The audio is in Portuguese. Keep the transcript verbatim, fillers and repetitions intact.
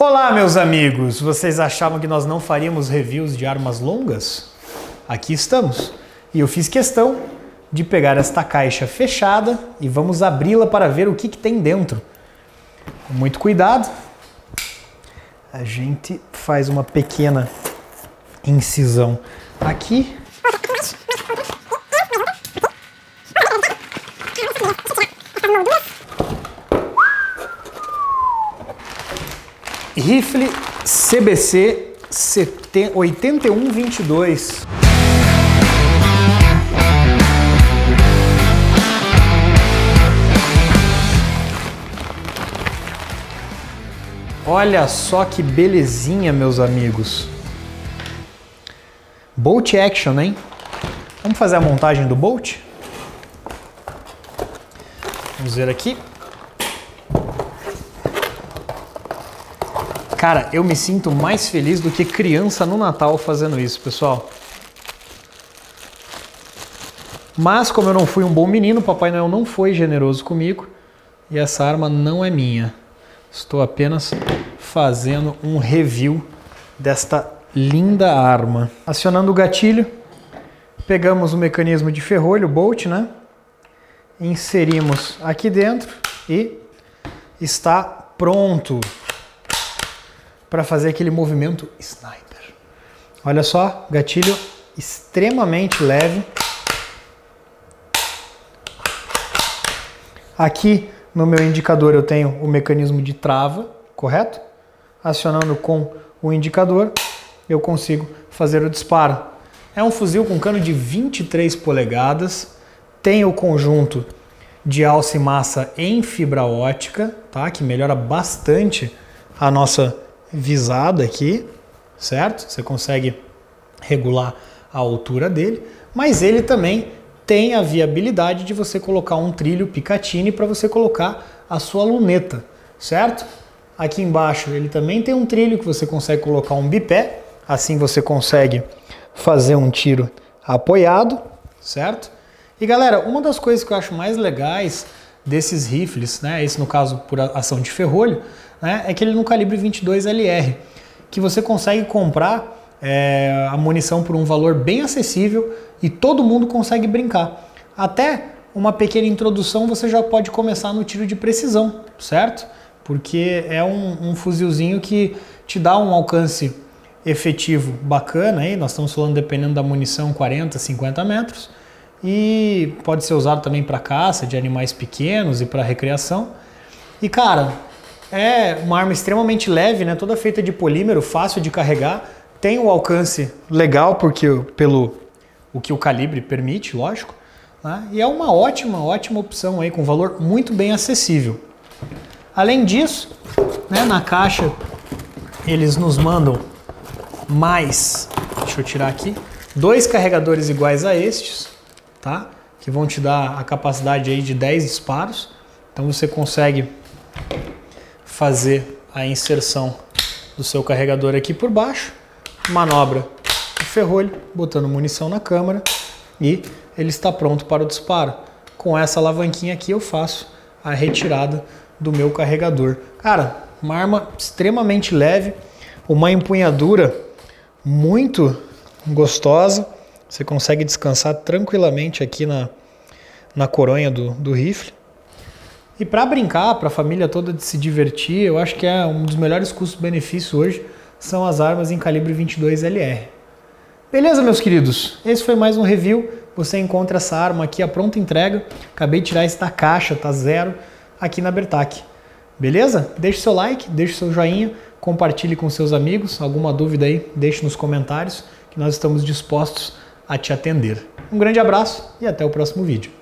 Olá, meus amigos! Vocês achavam que nós não faríamos reviews de armas longas? Aqui estamos. E eu fiz questão de pegar esta caixa fechada e vamos abri-la para ver o que, que tem dentro. Com muito cuidado, a gente faz uma pequena incisão aqui. Rifle C B C oitenta e um vinte e dois. Olha só que belezinha, meus amigos. Bolt action, hein? Vamos fazer a montagem do bolt? Vamos ver aqui. Cara, eu me sinto mais feliz do que criança no Natal fazendo isso, pessoal. Mas como eu não fui um bom menino, Papai Noel não foi generoso comigo e essa arma não é minha. Estou apenas fazendo um review desta linda arma. Acionando o gatilho, pegamos o mecanismo de ferrolho, o bolt, né? Inserimos aqui dentro e está pronto para fazer aquele movimento sniper. Olha só, gatilho extremamente leve. Aqui no meu indicador eu tenho o mecanismo de trava, correto? Acionando com o indicador, eu consigo fazer o disparo. É um fuzil com cano de vinte e três polegadas, tem o conjunto de alça e massa em fibra ótica, tá? Que melhora bastante a nossa visada aqui, certo? Você consegue regular a altura dele, mas ele também tem a viabilidade de você colocar um trilho Picatinny para você colocar a sua luneta, certo? Aqui embaixo ele também tem um trilho que você consegue colocar um bipé, assim você consegue fazer um tiro apoiado, certo? E galera, uma das coisas que eu acho mais legais desses rifles, né, esse no caso por ação de ferrolho, né, é que ele no calibre vinte e dois L R, que você consegue comprar é, a munição por um valor bem acessível e todo mundo consegue brincar. Até uma pequena introdução você já pode começar no tiro de precisão, certo? Porque é um, um fuzilzinho que te dá um alcance efetivo bacana, aí nós estamos falando dependendo da munição quarenta, cinquenta metros, e pode ser usado também para caça de animais pequenos e para recreação. E cara, é uma arma extremamente leve, né? Toda feita de polímero, fácil de carregar, tem um alcance legal porque pelo o que o calibre permite, lógico, né? E é uma ótima, ótima opção aí com valor muito bem acessível. Além disso, né, na caixa eles nos mandam mais, deixa eu tirar aqui, dois carregadores iguais a estes, tá? Que vão te dar a capacidade aí de dez disparos. Então você consegue fazer a inserção do seu carregador aqui por baixo, manobra o ferrolho, botando munição na câmara e ele está pronto para o disparo. Com essa alavanquinha aqui eu faço a retirada do meu carregador. Cara, uma arma extremamente leve, uma empunhadura muito gostosa. Você consegue descansar tranquilamente aqui na, na coronha do, do rifle. E para brincar, para a família toda de se divertir, eu acho que é um dos melhores custos-benefícios hoje, são as armas em calibre vinte e dois L R. Beleza, meus queridos? Esse foi mais um review. Você encontra essa arma aqui à pronta entrega. Acabei de tirar essa da caixa, tá zero, aqui na Bertac. Beleza? Deixe seu like, deixe seu joinha, compartilhe com seus amigos. Alguma dúvida aí, deixe nos comentários, que nós estamos dispostos a te atender. Um grande abraço e até o próximo vídeo.